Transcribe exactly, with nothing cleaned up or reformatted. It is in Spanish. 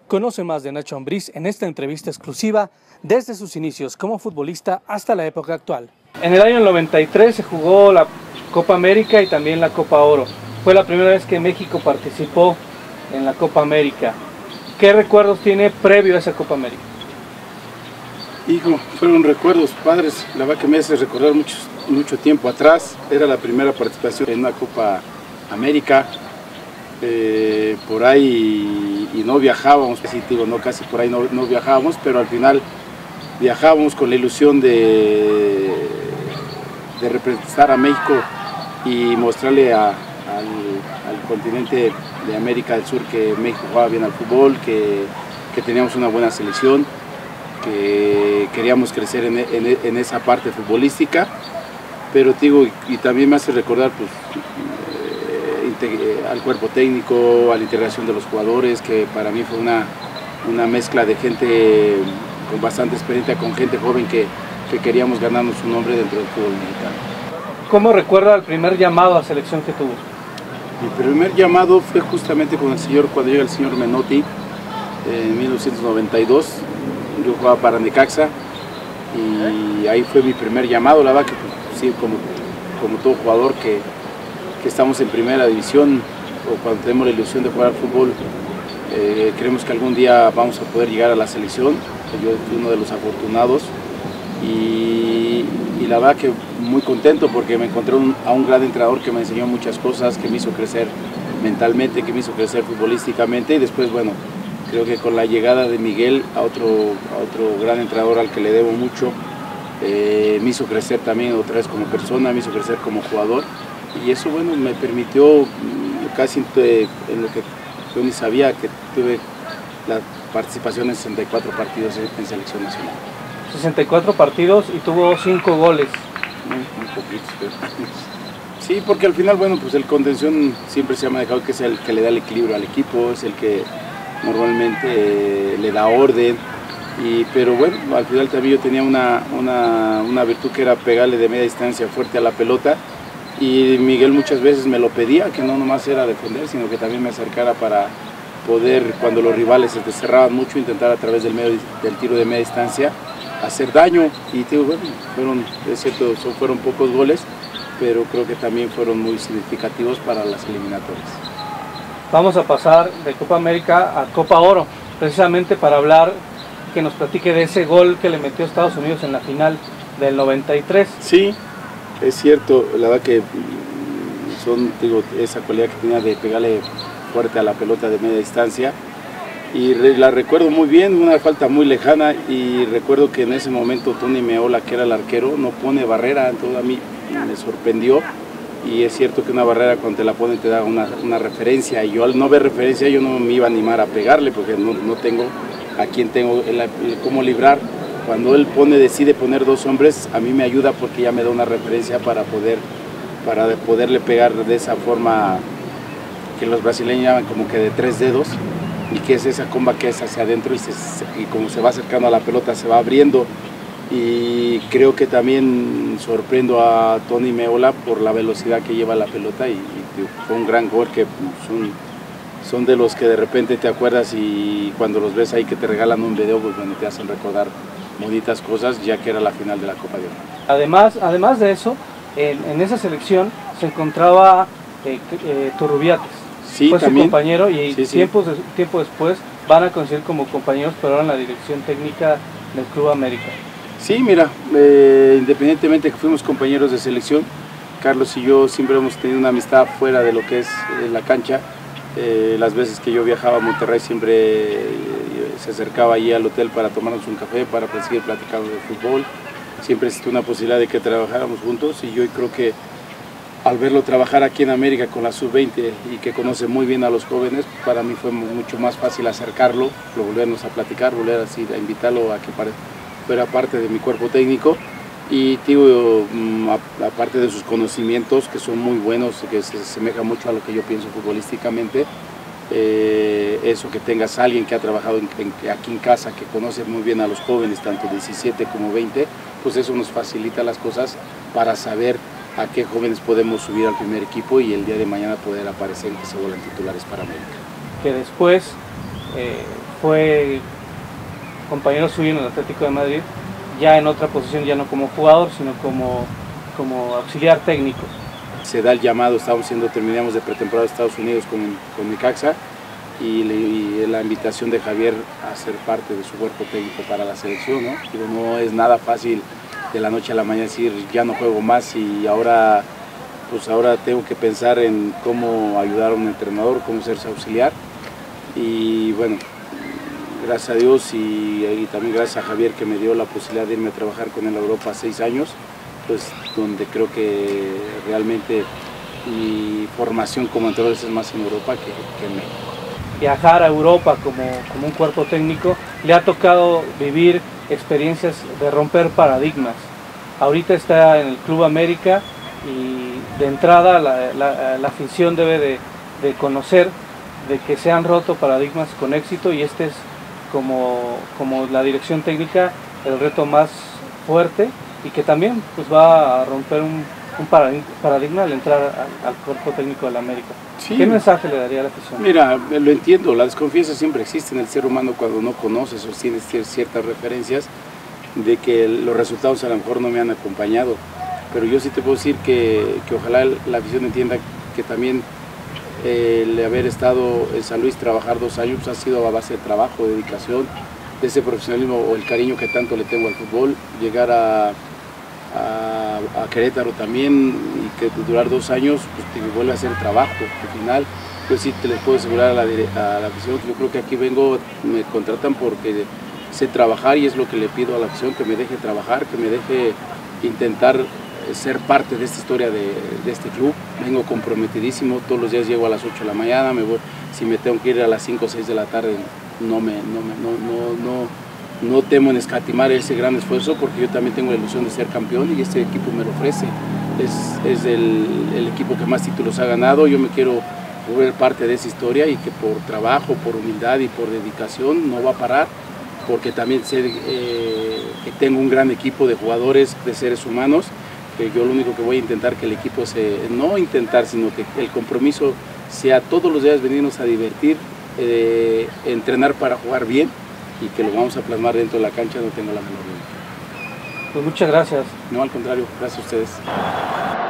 Conoce más de Nacho Ambriz en esta entrevista exclusiva desde sus inicios como futbolista hasta la época actual. En el año noventa y tres se jugó la Copa América y también la Copa Oro. Fue la primera vez que México participó en la Copa América. ¿Qué recuerdos tiene previo a esa Copa América? Hijo, fueron recuerdos padres, la verdad que me hace recordar mucho, mucho tiempo atrás. Era la primera participación en una Copa América, eh, por ahí, y no viajábamos, casi, digo, no, casi por ahí no, no viajábamos, pero al final viajábamos con la ilusión de, de representar a México y mostrarle a, al, al continente de América del Sur que México jugaba bien al fútbol, que, que teníamos una buena selección, que queríamos crecer en, en, en esa parte futbolística, pero digo, y, y también me hace recordar pues, eh, al cuerpo técnico, a la integración de los jugadores, que para mí fue una, una mezcla de gente con bastante experiencia, con gente joven que, que queríamos ganarnos un nombre dentro del fútbol mexicano. ¿Cómo recuerda el primer llamado a selección que tuvo? Mi primer llamado fue justamente con el señor, cuando llega el señor Menotti, en mil novecientos noventa y dos. Yo jugaba para Necaxa y ahí fue mi primer llamado. La verdad que pues, sí, como, como todo jugador que, que estamos en primera división o cuando tenemos la ilusión de jugar al fútbol, eh, creemos que algún día vamos a poder llegar a la selección. Yo fui uno de los afortunados y, y la verdad que muy contento porque me encontré un, a un gran entrenador que me enseñó muchas cosas, que me hizo crecer mentalmente, que me hizo crecer futbolísticamente, y después, bueno, creo que con la llegada de Miguel a otro, a otro gran entrenador al que le debo mucho, eh, me hizo crecer también otra vez como persona, me hizo crecer como jugador, y eso, bueno, me permitió casi en lo que yo ni sabía, que tuve la participación en sesenta y cuatro partidos en, en selección nacional. sesenta y cuatro partidos y tuvo cinco goles. Muy, muy poquitos, pero... Sí, porque al final, bueno, pues el contención siempre se ha manejado que es el que le da el equilibrio al equipo, es el que normalmente eh, le da orden, y, pero bueno, al final también yo tenía una, una, una virtud que era pegarle de media distancia fuerte a la pelota, y Miguel muchas veces me lo pedía, que no nomás era defender, sino que también me acercara para poder, cuando los rivales se cerraban mucho, intentar a través del, medio, del tiro de media distancia hacer daño. Y digo, bueno, fueron, es cierto, son, fueron pocos goles, pero creo que también fueron muy significativos para las eliminatorias. Vamos a pasar de Copa América a Copa Oro, precisamente para hablar, que nos platique de ese gol que le metió a Estados Unidos en la final del noventa y tres. Sí, es cierto, la verdad que son, digo, esa cualidad que tenía de pegarle fuerte a la pelota de media distancia, y re, la recuerdo muy bien, una falta muy lejana, y recuerdo que en ese momento Tony Meola, que era el arquero, no pone barrera, entonces a mí me sorprendió. Y es cierto que una barrera cuando te la ponen te da una, una referencia, y yo al no ver referencia yo no me iba a animar a pegarle porque no, no tengo a quien tengo el, el, cómo librar. Cuando él pone, decide poner dos hombres, a mí me ayuda porque ya me da una referencia para poder para poderle pegar de esa forma que los brasileños llaman como que de tres dedos, y que es esa comba que es hacia adentro y, se, y como se va acercando a la pelota se va abriendo. Y creo que también sorprendo a Tony Meola por la velocidad que lleva la pelota, y, y fue un gran gol que son, son de los que de repente te acuerdas, y cuando los ves ahí que te regalan un video, pues bueno, te hacen recordar bonitas cosas, ya que era la final de la Copa de Oro. Además, además de eso, en, en esa selección se encontraba eh, eh, Turrubiates, sí, fue también, su compañero, y sí, sí. Tiempo, tiempo después van a coincidir como compañeros, pero ahora en la dirección técnica del Club América. Sí, mira, eh, independientemente que fuimos compañeros de selección, Carlos y yo siempre hemos tenido una amistad fuera de lo que es eh, la cancha. Eh, las veces que yo viajaba a Monterrey siempre eh, se acercaba allí al hotel para tomarnos un café, para seguir platicando de fútbol. Siempre existió una posibilidad de que trabajáramos juntos, y yo creo que al verlo trabajar aquí en América con la sub veinte y que conoce muy bien a los jóvenes, para mí fue mucho más fácil acercarlo, volvernos a platicar, volver así a invitarlo a que parezca era parte de mi cuerpo técnico, y digo, aparte de sus conocimientos que son muy buenos, que se asemeja mucho a lo que yo pienso futbolísticamente, eh, eso que tengas a alguien que ha trabajado en, en, aquí en casa, que conoce muy bien a los jóvenes, tanto diecisiete como veinte, pues eso nos facilita las cosas para saber a qué jóvenes podemos subir al primer equipo y el día de mañana poder aparecer y que se vuelvan titulares para América. Que después eh, fue compañero suyo en el Atlético de Madrid, ya en otra posición, ya no como jugador, sino como, como auxiliar técnico. Se da el llamado, estamos siendo, terminamos de pretemporada de Estados Unidos con, con Necaxa y, le, y la invitación de Javier a ser parte de su cuerpo técnico para la selección, ¿no? Digo, no es nada fácil de la noche a la mañana decir ya no juego más y ahora, pues ahora tengo que pensar en cómo ayudar a un entrenador, cómo ser su auxiliar. Y bueno, gracias a Dios y, y también gracias a Javier que me dio la posibilidad de irme a trabajar con él a Europa seis años, pues donde creo que realmente mi formación como entrenador es más en Europa que, que en México. Viajar a Europa como, como un cuerpo técnico, le ha tocado vivir experiencias de romper paradigmas. Ahorita está en el Club América y de entrada la, la, la afición debe de, de conocer de que se han roto paradigmas con éxito y este es como, como la dirección técnica el reto más fuerte y que también pues, va a romper un, un paradigma al entrar al, al cuerpo técnico de la América. Sí. ¿Qué mensaje le daría a la afición? Mira, lo entiendo, la desconfianza siempre existe en el ser humano cuando no conoces o tienes ciertas referencias de que los resultados a lo mejor no me han acompañado, pero yo sí te puedo decir que, que ojalá la afición entienda que también eh, el haber estado en San Luis, trabajar dos años, pues, ha sido a base de trabajo, de dedicación, de ese profesionalismo o el cariño que tanto le tengo al fútbol, llegar a, a, a Querétaro también y que durar dos años, pues te vuelve a hacer trabajo. Al final, pues sí te les puedo asegurar a la, a la afición, yo creo que aquí vengo, me contratan porque sé trabajar y es lo que le pido a la afición, que me deje trabajar, que me deje intentar ser parte de esta historia de, de este club. Vengo comprometidísimo, todos los días llego a las ocho de la mañana, me voy, si me tengo que ir a las cinco o seis de la tarde, no, me, no, me, no, no, no, no temo en escatimar ese gran esfuerzo porque yo también tengo la ilusión de ser campeón y este equipo me lo ofrece. Es, es el, el equipo que más títulos ha ganado, yo me quiero volver parte de esa historia y que por trabajo, por humildad y por dedicación no va a parar, porque también sé eh, que tengo un gran equipo de jugadores, de seres humanos, que yo lo único que voy a intentar que el equipo se, no intentar, sino que el compromiso sea todos los días venirnos a divertir, eh, entrenar para jugar bien y que lo vamos a plasmar dentro de la cancha, no tengo la menor duda. Pues muchas gracias. No, al contrario, gracias a ustedes.